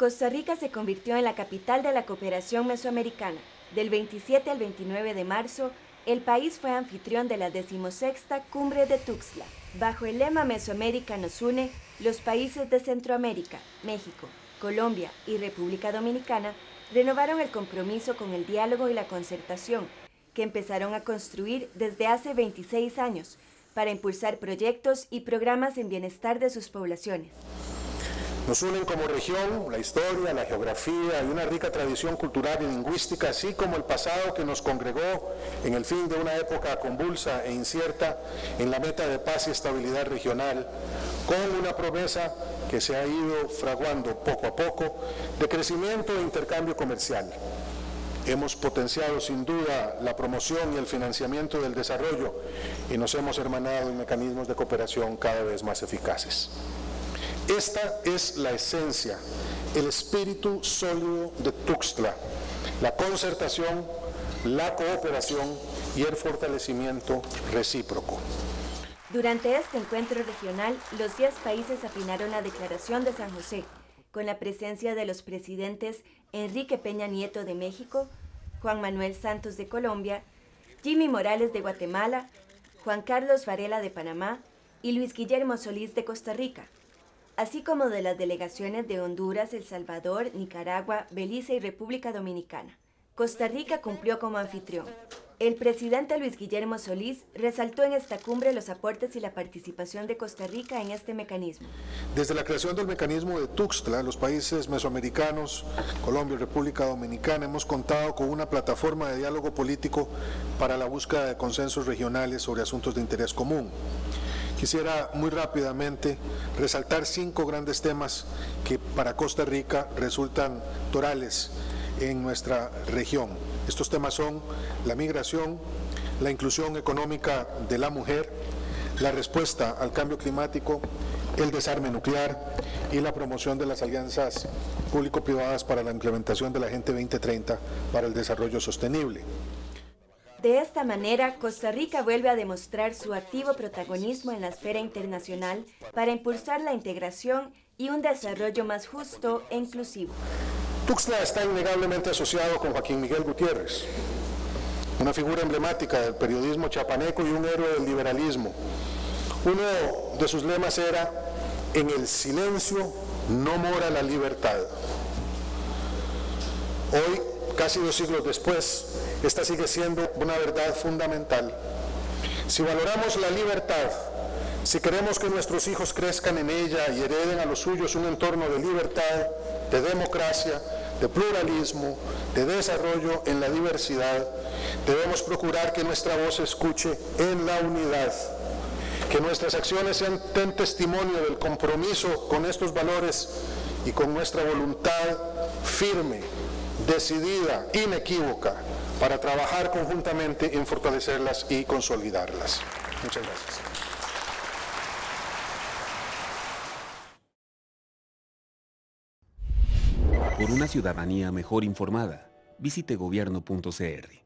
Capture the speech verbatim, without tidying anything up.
Costa Rica se convirtió en la capital de la cooperación mesoamericana. Del veintisiete al veintinueve de marzo, el país fue anfitrión de la decimosexta Cumbre de Tuxtla. Bajo el lema Mesoamérica nos une, los países de Centroamérica, México, Colombia y República Dominicana renovaron el compromiso con el diálogo y la concertación, que empezaron a construir desde hace veintiséis años para impulsar proyectos y programas en bienestar de sus poblaciones. Nos unen como región la historia, la geografía y una rica tradición cultural y lingüística, así como el pasado que nos congregó en el fin de una época convulsa e incierta en la meta de paz y estabilidad regional, con una promesa que se ha ido fraguando poco a poco de crecimiento e intercambio comercial. Hemos potenciado sin duda la promoción y el financiamiento del desarrollo y nos hemos hermanado en mecanismos de cooperación cada vez más eficaces. Esta es la esencia, el espíritu sólido de Tuxtla, la concertación, la cooperación y el fortalecimiento recíproco. Durante este encuentro regional, los diez países afinaron la Declaración de San José, con la presencia de los presidentes Enrique Peña Nieto de México, Juan Manuel Santos de Colombia, Jimmy Morales de Guatemala, Juan Carlos Varela de Panamá y Luis Guillermo Solís de Costa Rica, así como de las delegaciones de Honduras, El Salvador, Nicaragua, Belice y República Dominicana. Costa Rica cumplió como anfitrión. El presidente Luis Guillermo Solís resaltó en esta cumbre los aportes y la participación de Costa Rica en este mecanismo. Desde la creación del mecanismo de Tuxtla, los países mesoamericanos, Colombia y República Dominicana, hemos contado con una plataforma de diálogo político para la búsqueda de consensos regionales sobre asuntos de interés común. Quisiera muy rápidamente resaltar cinco grandes temas que para Costa Rica resultan torales en nuestra región. Estos temas son la migración, la inclusión económica de la mujer, la respuesta al cambio climático, el desarme nuclear y la promoción de las alianzas público-privadas para la implementación de la Agenda veinte treinta para el desarrollo sostenible. De esta manera, Costa Rica vuelve a demostrar su activo protagonismo en la esfera internacional para impulsar la integración y un desarrollo más justo e inclusivo. Tuxtla está innegablemente asociado con Joaquín Miguel Gutiérrez, una figura emblemática del periodismo chiapaneco y un héroe del liberalismo. Uno de sus lemas era: en el silencio no mora la libertad. Hoy, casi dos siglos después, esta sigue siendo una verdad fundamental. Si valoramos la libertad, si queremos que nuestros hijos crezcan en ella y hereden a los suyos un entorno de libertad, de democracia, de pluralismo, de desarrollo en la diversidad, debemos procurar que nuestra voz se escuche en la unidad, que nuestras acciones sean den testimonio del compromiso con estos valores y con nuestra voluntad firme, decidida, inequívoca, para trabajar conjuntamente en fortalecerlas y consolidarlas. Muchas gracias. Por una ciudadanía mejor informada, visite gobierno punto c r.